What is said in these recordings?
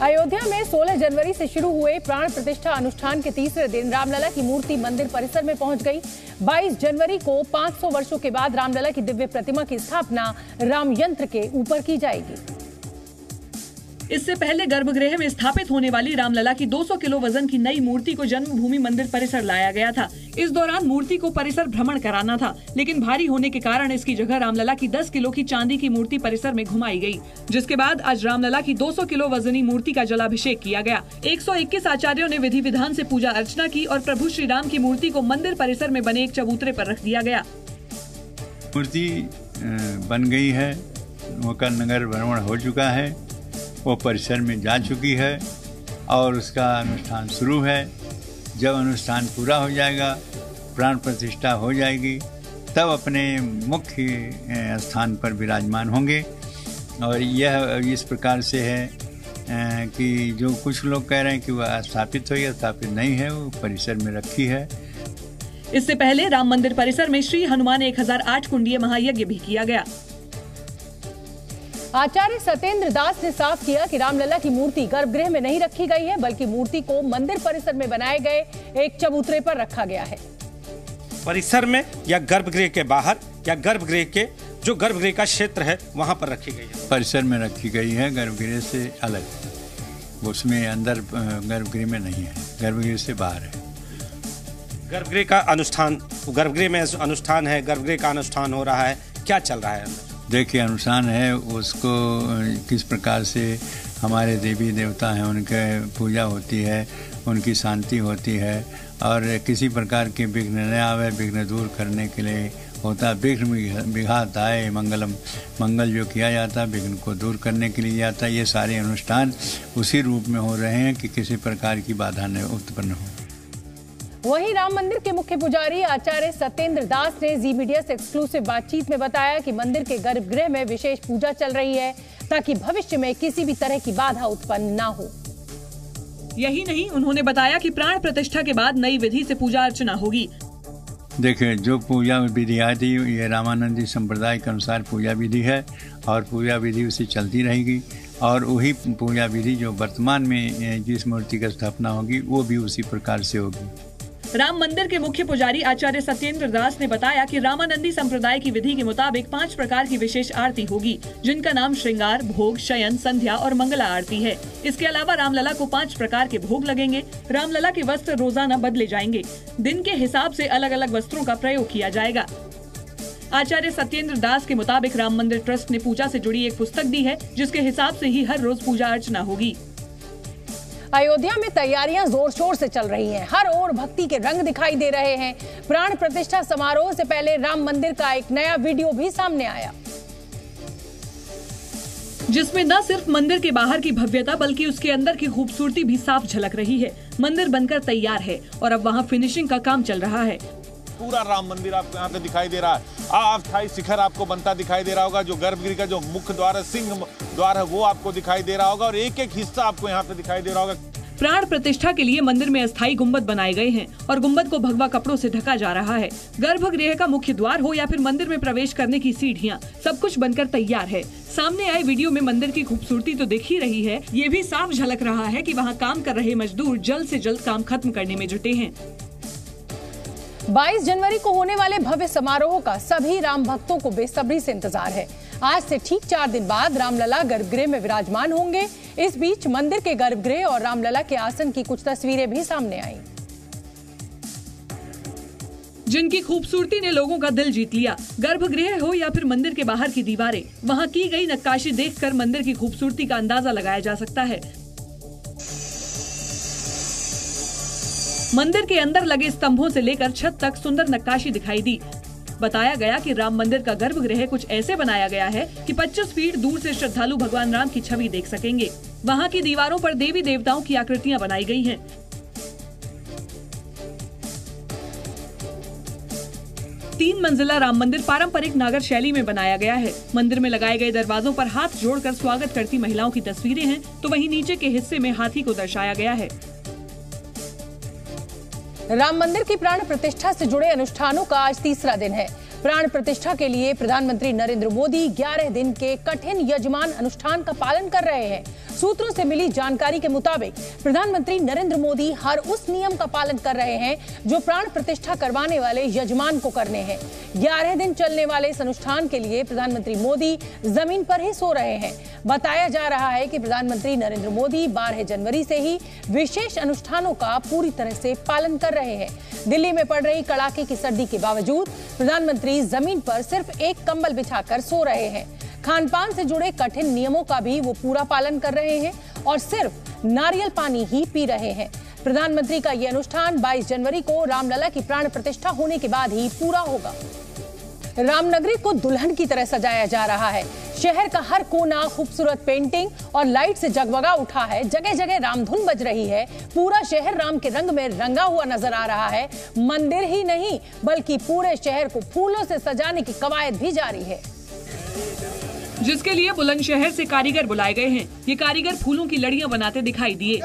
अयोध्या में 16 जनवरी से शुरू हुए प्राण प्रतिष्ठा अनुष्ठान के तीसरे दिन रामलला की मूर्ति मंदिर परिसर में पहुंच गई। 22 जनवरी को 500 वर्षों के बाद रामलला की दिव्य प्रतिमा की स्थापना राम यंत्र के ऊपर की जाएगी। इससे पहले गर्भगृह में स्थापित होने वाली रामलला की 200 किलो वजन की नई मूर्ति को जन्मभूमि मंदिर परिसर लाया गया था। इस दौरान मूर्ति को परिसर भ्रमण कराना था, लेकिन भारी होने के कारण इसकी जगह रामलला की 10 किलो की चांदी की मूर्ति परिसर में घुमाई गई, जिसके बाद आज रामलला की 200 किलो वजनी मूर्ति का जलाभिषेक किया गया। 121 आचार्यों ने विधि विधान से पूजा अर्चना की और प्रभु श्री राम की मूर्ति को मंदिर परिसर में बने एक चबूतरे पर रख दिया गया। मूर्ति बन गई है, वो नगर भ्रमण हो चुका है, वो परिसर में जा चुकी है और उसका अनुष्ठान शुरू है। जब अनुष्ठान पूरा हो जाएगा, प्राण प्रतिष्ठा हो जाएगी, तब अपने मुख्य स्थान पर विराजमान होंगे। और यह इस प्रकार से है कि जो कुछ लोग कह रहे हैं कि वह स्थापित हो या स्थापित नहीं है, वो परिसर में रखी है। इससे पहले राम मंदिर परिसर में श्री हनुमान 1008 कुंडीय महायज्ञ भी किया गया। आचार्य सत्येंद्र दास ने साफ किया कि रामलला की मूर्ति गर्भगृह में नहीं रखी गई है, बल्कि मूर्ति को मंदिर परिसर में बनाए गए एक चबूतरे पर रखा गया है। परिसर में या गर्भगृह के बाहर या गर्भगृह के जो गर्भगृह का क्षेत्र है वहां पर रखी गई है। परिसर में रखी गई है, गर्भगृह से अलग, उसमें अंदर गर्भगृह में नहीं है, गर्भगृह से बाहर है। गर्भगृह का अनुष्ठान, गर्भगृह में अनुष्ठान है, गर्भगृह का अनुष्ठान हो रहा है, क्या चल रहा है? देखिए, अनुष्ठान है, उसको किस प्रकार से हमारे देवी देवता हैं उनके पूजा होती है, उनकी शांति होती है और किसी प्रकार के विघ्न न आवे, विघ्न दूर करने के लिए होता है। विघ्न विघात आए मंगलम, मंगल जो किया जाता है विघ्न को दूर करने के लिए जाता है। ये सारे अनुष्ठान उसी रूप में हो रहे हैं कि किसी प्रकार की बाधा न उत्पन्न हो। वहीं राम मंदिर के मुख्य पुजारी आचार्य सत्येंद्र दास ने जी मीडिया से एक्सक्लूसिव बातचीत में बताया कि मंदिर के गर्भगृह में विशेष पूजा चल रही है ताकि भविष्य में किसी भी तरह की बाधा उत्पन्न न हो। यही नहीं, उन्होंने बताया कि प्राण प्रतिष्ठा के बाद नई विधि से पूजा अर्चना होगी। देखिए, जो पूजा विधि आई थी ये रामानंदी संप्रदाय के अनुसार पूजा विधि है और पूजा विधि उसी चलती रहेगी और वही पूजा विधि जो वर्तमान में जिस मूर्ति की स्थापना होगी वो भी उसी प्रकार से होगी। राम मंदिर के मुख्य पुजारी आचार्य सत्येंद्र दास ने बताया कि रामानंदी संप्रदाय की विधि के मुताबिक 5 प्रकार की विशेष आरती होगी, जिनका नाम श्रृंगार, भोग, शयन, संध्या और मंगला आरती है। इसके अलावा रामलला को 5 प्रकार के भोग लगेंगे। रामलला के वस्त्र रोजाना बदले जाएंगे। दिन के हिसाब से अलग अलग वस्त्रों का प्रयोग किया जाएगा। आचार्य सत्येंद्र दास के मुताबिक राम मंदिर ट्रस्ट ने पूजा से जुड़ी एक पुस्तक दी है, जिसके हिसाब से ही हर रोज पूजा अर्चना होगी। अयोध्या में तैयारियां जोर शोर से चल रही हैं। हर ओर भक्ति के रंग दिखाई दे रहे हैं। प्राण प्रतिष्ठा समारोह से पहले राम मंदिर का एक नया वीडियो भी सामने आया, जिसमें न सिर्फ मंदिर के बाहर की भव्यता बल्कि उसके अंदर की खूबसूरती भी साफ झलक रही है। मंदिर बनकर तैयार है और अब वहां फिनिशिंग का काम चल रहा है। पूरा राम मंदिर आपको यहाँ पे दिखाई दे रहा है। अस्थायी शिखर आपको बनता दिखाई दे रहा होगा। जो गर्भगृह का जो मुख्य द्वार है, सिंह द्वार है, वो आपको दिखाई दे रहा होगा और एक एक हिस्सा आपको यहाँ पे दिखाई दे रहा होगा। प्राण प्रतिष्ठा के लिए मंदिर में अस्थायी गुम्बद बनाए गए हैं और गुम्बद को भगवा कपड़ों से ढका जा रहा है। गर्भगृह का मुख्य द्वार हो या फिर मंदिर में प्रवेश करने की सीढ़ियाँ, सब कुछ बनकर तैयार है। सामने आए वीडियो में मंदिर की खूबसूरती तो दिख ही रही है, ये भी साफ झलक रहा है कि वहाँ काम कर रहे मजदूर जल्द से जल्द काम खत्म करने में जुटे हैं। 22 जनवरी को होने वाले भव्य समारोह का सभी राम भक्तों को बेसब्री से इंतजार है। आज से ठीक 4 दिन बाद रामलला गर्भगृह में विराजमान होंगे। इस बीच मंदिर के गर्भगृह और रामलला के आसन की कुछ तस्वीरें भी सामने आई, जिनकी खूबसूरती ने लोगों का दिल जीत लिया। गर्भगृह हो या फिर मंदिर के बाहर की दीवारें, वहां की गई नक्काशी देखकर मंदिर की खूबसूरती का अंदाजा लगाया जा सकता है। मंदिर के अंदर लगे स्तंभों से लेकर छत तक सुंदर नक्काशी दिखाई दी। बताया गया कि राम मंदिर का गर्भगृह कुछ ऐसे बनाया गया है कि 25 फीट दूर से श्रद्धालु भगवान राम की छवि देख सकेंगे। वहां की दीवारों पर देवी देवताओं की आकृतियां बनाई गई हैं। तीन मंजिला राम मंदिर पारंपरिक नागर शैली में बनाया गया है। मंदिर में लगाए गए दरवाजों पर हाथ जोड़कर स्वागत करती महिलाओं की तस्वीरें हैं, तो वहीं नीचे के हिस्से में हाथी को दर्शाया गया है। राम मंदिर की प्राण प्रतिष्ठा से जुड़े अनुष्ठानों का आज तीसरा दिन है। प्राण प्रतिष्ठा के लिए प्रधानमंत्री नरेंद्र मोदी 11 दिन के कठिन यजमान अनुष्ठान का पालन कर रहे हैं। सूत्रों से मिली जानकारी के मुताबिक प्रधानमंत्री नरेंद्र मोदी हर उस नियम का पालन कर रहे हैं जो प्राण प्रतिष्ठा करवाने वाले यजमान को करने हैं। 11 दिन चलने वाले इस अनुष्ठान के लिए प्रधानमंत्री मोदी जमीन पर ही सो रहे हैं। बताया जा रहा है कि प्रधानमंत्री नरेंद्र मोदी 12 जनवरी से ही विशेष अनुष्ठानों का पूरी तरह से पालन कर रहे हैं। दिल्ली में पड़ रही कड़ाके की सर्दी के बावजूद प्रधानमंत्री जमीन पर सिर्फ एक कंबल बिछाकर सो रहे हैं। खान पान से जुड़े कठिन नियमों का भी वो पूरा पालन कर रहे हैं और सिर्फ नारियल पानी ही पी रहे हैं। प्रधानमंत्री का ये अनुष्ठान 22 जनवरी को रामलला की प्राण प्रतिष्ठा होने के बाद ही पूरा होगा। रामनगरी को दुल्हन की तरह सजाया जा रहा है। शहर का हर कोना खूबसूरत पेंटिंग और लाइट से जगमगा उठा है। जगह जगह रामधुन बज रही है। पूरा शहर राम के रंग में रंगा हुआ नजर आ रहा है। मंदिर ही नहीं बल्कि पूरे शहर को फूलों से सजाने की कवायद भी जारी है, जिसके लिए बुलंदशहर से कारीगर बुलाए गए हैं। ये कारीगर फूलों की लड़ियां बनाते दिखाई दिए।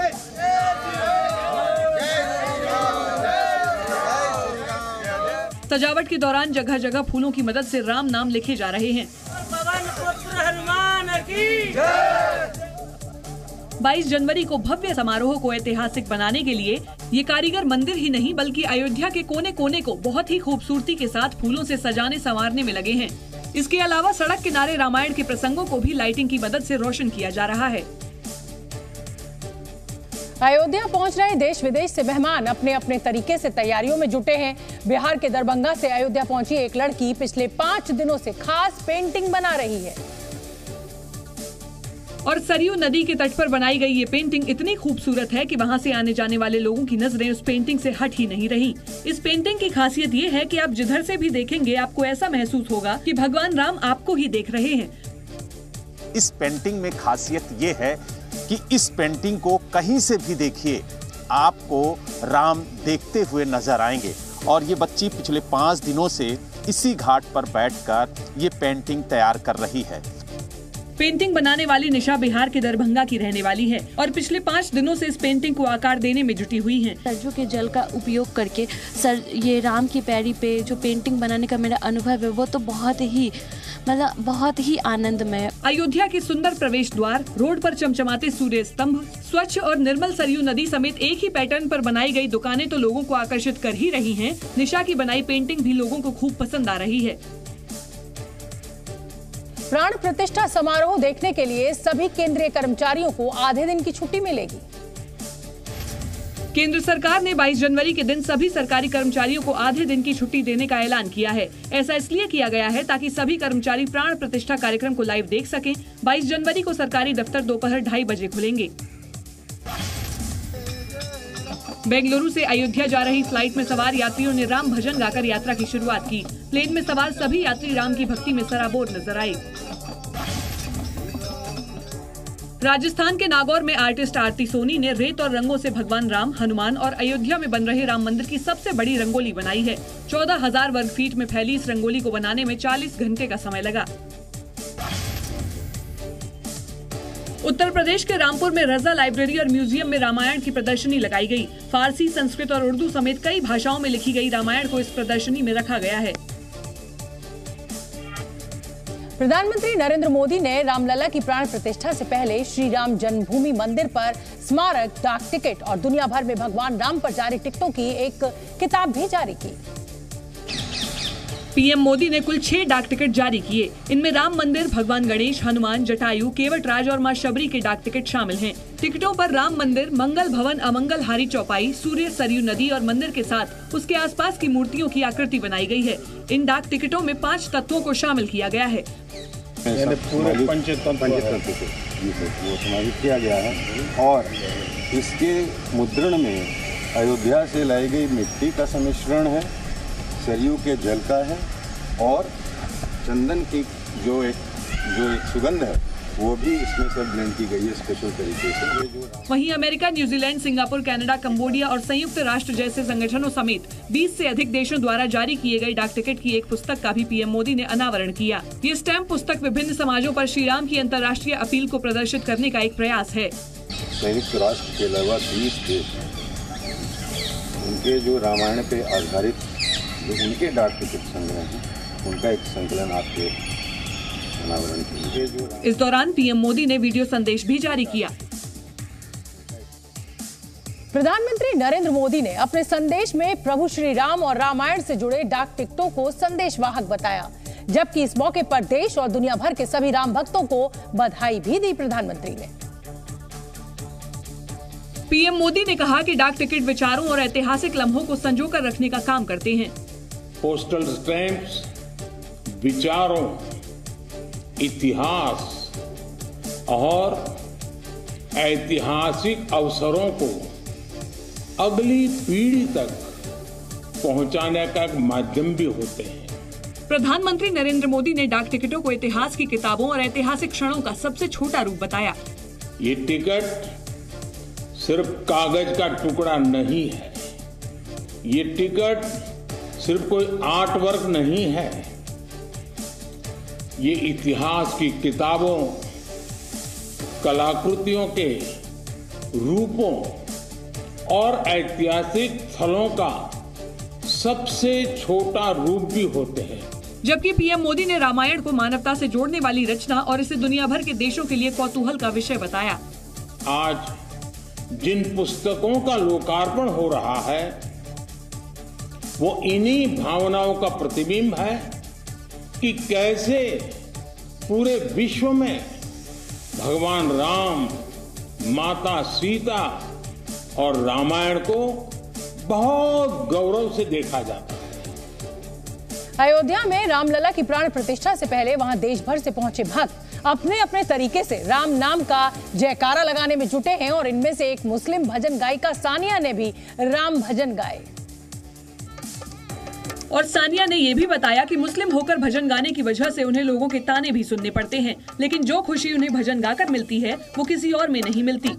सजावट के दौरान जगह जगह फूलों की मदद से राम नाम लिखे जा रहे हैं। 22 जनवरी को भव्य समारोह को ऐतिहासिक बनाने के लिए ये कारीगर मंदिर ही नहीं बल्कि अयोध्या के कोने कोने को बहुत ही खूबसूरती के साथ फूलों से सजाने संवारने में लगे हैं। इसके अलावा सड़क किनारे रामायण के प्रसंगों को भी लाइटिंग की मदद से रोशन किया जा रहा है। अयोध्या पहुंच रहे देश विदेश से मेहमान अपने अपने तरीके से तैयारियों में जुटे हैं। बिहार के दरभंगा से अयोध्या पहुंची एक लड़की पिछले 5 दिनों से खास पेंटिंग बना रही है और सरयू नदी के तट पर बनाई गई ये पेंटिंग इतनी खूबसूरत है कि वहां से आने जाने वाले लोगों की नजरें उस पेंटिंग से हट ही नहीं रही। इस पेंटिंग की खासियत ये है कि आप जिधर से भी देखेंगे आपको ऐसा महसूस होगा कि भगवान राम आपको ही देख रहे हैं। इस पेंटिंग में खासियत ये है कि इस पेंटिंग को कहीं से भी देखिए आपको राम देखते हुए नजर आएंगे। और ये बच्ची पिछले 5 दिनों से इसी घाट पर बैठकर ये पेंटिंग तैयार कर रही है। पेंटिंग बनाने वाली निशा बिहार के दरभंगा की रहने वाली है और पिछले 5 दिनों से इस पेंटिंग को आकार देने में जुटी हुई है। सरयू के जल का उपयोग करके ये राम की पैड़ी पे जो पेंटिंग बनाने का मेरा अनुभव है वो तो बहुत ही आनंदमय। अयोध्या के सुंदर प्रवेश द्वार, रोड पर चमचमाते सूर्य स्तंभ, स्वच्छ और निर्मल सरयू नदी समेत एक ही पैटर्न पर बनाई गई दुकानें तो लोगों को आकर्षित कर ही रही हैं। निशा की बनाई पेंटिंग भी लोगों को खूब पसंद आ रही है। प्राण प्रतिष्ठा समारोह देखने के लिए सभी केंद्रीय कर्मचारियों को आधे दिन की छुट्टी मिलेगी। केंद्र सरकार ने 22 जनवरी के दिन सभी सरकारी कर्मचारियों को आधे दिन की छुट्टी देने का ऐलान किया है। ऐसा इसलिए किया गया है ताकि सभी कर्मचारी प्राण प्रतिष्ठा कार्यक्रम को लाइव देख सकें। 22 जनवरी को सरकारी दफ्तर दोपहर 2:30 बजे खुलेंगे। बेंगलुरु से अयोध्या जा रही फ्लाइट में सवार यात्रियों ने राम भजन गाकर यात्रा की शुरुआत की। प्लेन में सवार सभी यात्री राम की भक्ति में सराबोर नजर आए। राजस्थान के नागौर में आर्टिस्ट आरती सोनी ने रेत और रंगों से भगवान राम, हनुमान और अयोध्या में बन रहे राम मंदिर की सबसे बड़ी रंगोली बनाई है। 14,000 वर्ग फीट में फैली इस रंगोली को बनाने में 40 घंटे का समय लगा। उत्तर प्रदेश के रामपुर में रजा लाइब्रेरी और म्यूजियम में रामायण की प्रदर्शनी लगाई गई। फारसी, संस्कृत और उर्दू समेत कई भाषाओं में लिखी गई रामायण को इस प्रदर्शनी में रखा गया है। प्रधानमंत्री नरेंद्र मोदी ने रामलला की प्राण प्रतिष्ठा से पहले श्री राम जन्मभूमि मंदिर पर स्मारक, डाक टिकट और दुनिया भर में भगवान राम पर जारी टिकटों की एक किताब भी जारी की। पीएम मोदी ने कुल 6 डाक टिकट जारी किए। इनमें राम मंदिर, भगवान गणेश, हनुमान, जटायु, केवटराज और मां शबरी के डाक टिकट शामिल हैं। टिकटों पर राम मंदिर, मंगल भवन, अमंगल हारी चौपाई, सूर्य, सरयू नदी और मंदिर के साथ उसके आसपास की मूर्तियों की आकृति बनाई गई है। इन डाक टिकटों में 5 तत्वों को शामिल किया गया है। पूरे पंचतत्व वो समाहित किया गया है और इसके मुद्रण में अयोध्या से लाई गई मिट्टी का सम्मिश्रण है, सरयू के जल का है और चंदन की जो एक सुगंध है वो भी इसमें सब ब्लेंड की गई है स्पेशल तरीके से। वहीं America, New Zealand, Singapore, Canada, Cambodia और संयुक्त राष्ट्र जैसे संगठनों समेत 20 से अधिक देशों द्वारा जारी किए गए डाक टिकट की एक पुस्तक का भी पीएम मोदी ने अनावरण किया। ये स्टैम्प पुस्तक विभिन्न समाजों पर श्री राम की अंतर्राष्ट्रीय अपील को प्रदर्शित करने का एक प्रयास है। संयुक्त राष्ट्र के अलावा 20 देश उनके जो रामायण पे आधारित जो उनके डाक टिकट संग्रह हैं उनका एक संकलन आपके अनावरण किया। इस दौरान पीएम मोदी ने वीडियो संदेश भी जारी किया। प्रधानमंत्री नरेंद्र मोदी ने अपने संदेश में प्रभु श्री राम और रामायण से जुड़े डाक टिकटों को संदेशवाहक बताया, जबकि इस मौके पर देश और दुनिया भर के सभी राम भक्तों को बधाई भी दी। प्रधानमंत्री ने पीएम मोदी ने कहा कि डाक टिकट विचारों और ऐतिहासिक लम्हों को संजोकर रखने का काम करते हैं। पोस्टल स्टैंप्स विचारों, इतिहास और ऐतिहासिक अवसरों को अगली पीढ़ी तक पहुंचाने का एक माध्यम भी होते हैं। प्रधानमंत्री नरेंद्र मोदी ने डाक टिकटों को इतिहास की किताबों और ऐतिहासिक क्षणों का सबसे छोटा रूप बताया। ये टिकट सिर्फ कागज का टुकड़ा नहीं है, ये टिकट सिर्फ कोई आर्ट वर्क नहीं है, ये इतिहास की किताबों, कलाकृतियों के रूपों और ऐतिहासिक स्थलों का सबसे छोटा रूप भी होते हैं। जबकि पीएम मोदी ने रामायण को मानवता से जोड़ने वाली रचना और इसे दुनिया भर के देशों के लिए कौतूहल का विषय बताया। आज जिन पुस्तकों का लोकार्पण हो रहा है वो इन्हीं भावनाओं का प्रतिबिंब है कि कैसे पूरे विश्व में भगवान राम, माता सीता और रामायण को बहुत गौरव से देखा जाता है। अयोध्या में रामलला की प्राण प्रतिष्ठा से पहले वहां देश भर से पहुंचे भक्त अपने अपने तरीके से राम नाम का जयकारा लगाने में जुटे हैं और इनमें से एक मुस्लिम भजन गायिका सानिया ने भी राम भजन गाए। और सानिया ने यह भी बताया कि मुस्लिम होकर भजन गाने की वजह से उन्हें लोगों के ताने भी सुनने पड़ते हैं, लेकिन जो खुशी उन्हें भजन गाकर मिलती है वो किसी और में नहीं मिलती।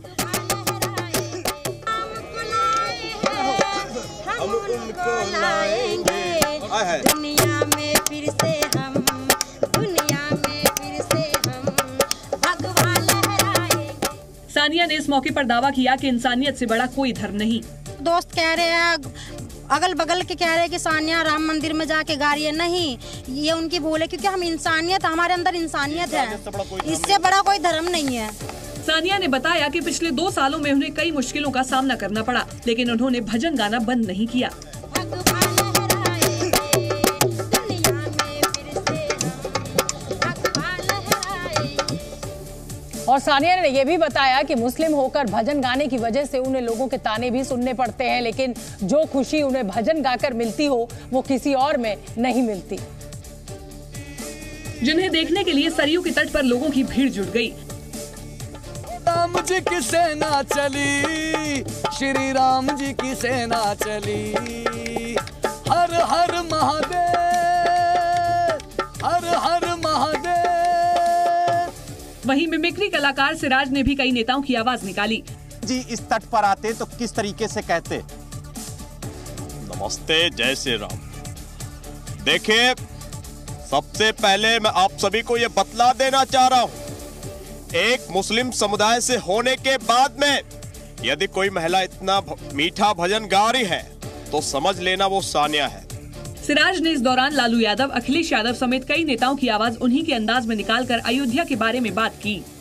हम उनको लाएंगे दुनिया में फिर से हम, दुनिया में फिर से हम भगवान लहराएंगे। सानिया ने इस मौके पर दावा किया कि इंसानियत से बड़ा कोई धर्म नहीं। दोस्त कह रहे हैं, अगल बगल के कह रहे हैं कि सानिया राम मंदिर में जाके गा रही है, नहीं, ये उनकी भूल है, क्योंकि हम इंसानियत, हमारे अंदर इंसानियत है, इससे बड़ा कोई धर्म नहीं है। सानिया ने बताया कि पिछले 2 सालों में उन्हें कई मुश्किलों का सामना करना पड़ा, लेकिन उन्होंने भजन गाना बंद नहीं किया। और सानिया ने यह भी बताया कि मुस्लिम होकर भजन गाने की वजह से उन्हें लोगों के ताने भी सुनने पड़ते हैं, लेकिन जो खुशी उन्हें भजन गाकर मिलती हो वो किसी और में नहीं मिलती। जिन्हें देखने के लिए सरयू के तट पर लोगों की भीड़ जुट गई। राम जी की सेना चली, श्री राम जी की सेना चली, हर हर महादेव, हर हर महादेव। वहीं मिमिक्री कलाकार सिराज ने भी कई नेताओं की आवाज निकाली। जी इस तट पर आते तो किस तरीके से कहते? नमस्ते, जय श्री राम। देखिए, सबसे पहले मैं आप सभी को यह बतला देना चाह रहा हूं, एक मुस्लिम समुदाय से होने के बाद में यदि कोई महिला इतना मीठा भजन गा रही है तो समझ लेना वो सानिया है। सिराज ने इस दौरान लालू यादव, अखिलेश यादव समेत कई नेताओं की आवाज उन्हीं के अंदाज में निकालकर अयोध्या के बारे में बात की।